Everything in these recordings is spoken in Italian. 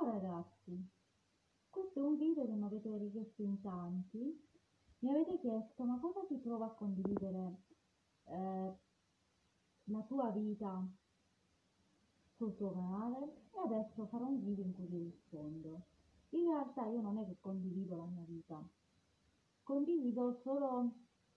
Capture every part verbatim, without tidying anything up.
Ciao ragazzi, questo è un video che mi avete richiesto in tanti. Mi avete chiesto ma cosa ti prova a condividere eh, la tua vita sul tuo canale? E adesso farò un video in cui vi rispondo. In realtà io non è che condivido la mia vita, condivido solo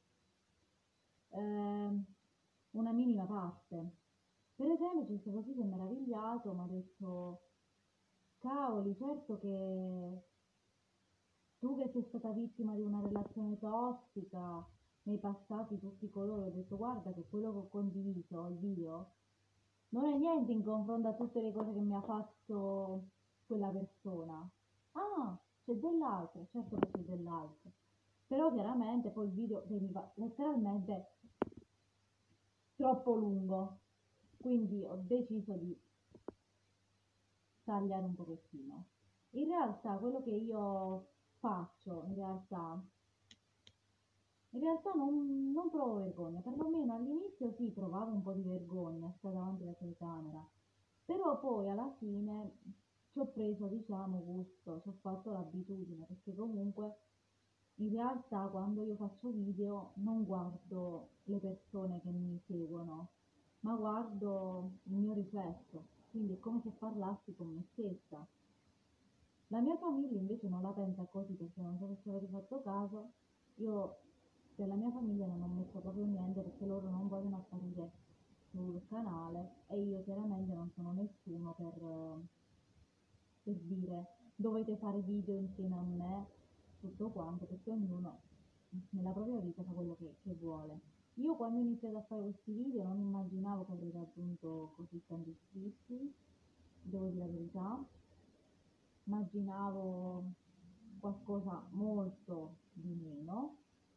eh, una minima parte. Per esempio, c'è stato chi si è meravigliato, mi ha detto, cavoli, certo che tu che sei stata vittima di una relazione tossica, nei passati tutti coloro, ho detto guarda che quello che ho condiviso, il video, non è niente in confronto a tutte le cose che mi ha fatto quella persona. Ah, c'è dell'altro, certo che c'è dell'altro. Però chiaramente poi il video veniva letteralmente troppo lungo, quindi ho deciso di tagliare un pochettino. In realtà quello che io faccio, in realtà, in realtà non, non provo vergogna, perlomeno all'inizio sì, provavo un po' di vergogna a stare davanti alla telecamera, però poi alla fine ci ho preso, diciamo, gusto, ci ho fatto l'abitudine, perché comunque in realtà quando io faccio video non guardo le persone che mi seguono, ma guardo il mio riflesso, quindi è come se parlassi con me stessa. La mia famiglia invece non la pensa così, perché non so se ci avete fatto caso, io della mia famiglia non ho messo proprio niente perché loro non vogliono apparire sul canale e io chiaramente non sono nessuno per, eh, per dire dovete fare video insieme a me, tutto quanto, perché ognuno nella propria vita fa quello che, che vuole. Io quando ho iniziato a fare questi video non immaginavo che avrei raggiunto così tanti iscritti, devo dire la verità, immaginavo qualcosa molto di meno.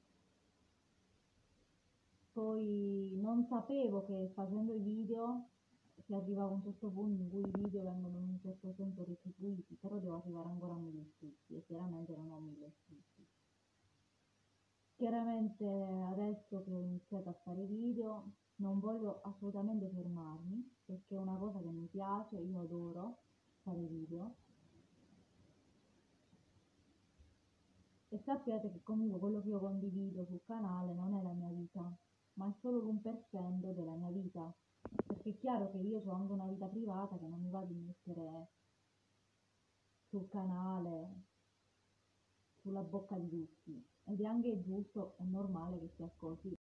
Poi non sapevo che facendo i video si arriva a un certo punto in cui i video vengono in un certo senso retribuiti, però devo arrivare ancora a mille iscritti e chiaramente non ho mille iscritti. Chiaramente adesso che ho iniziato a fare video non voglio assolutamente fermarmi perché è una cosa che mi piace, io adoro fare video e sappiate che comunque quello che io condivido sul canale non è la mia vita, ma è solo l'uno per cento della mia vita, perché è chiaro che io ho anche una vita privata che non mi va di mettere sul canale, sulla bocca di tutti, ed è anche giusto e normale che sia così.